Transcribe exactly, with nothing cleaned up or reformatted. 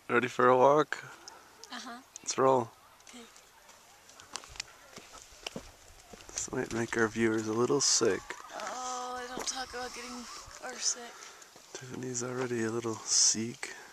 Ready for a walk? Uh-huh. Let's roll. Okay. This might make our viewers a little sick. Oh, I don't talk about getting car sick. Tiffany's already a little seek.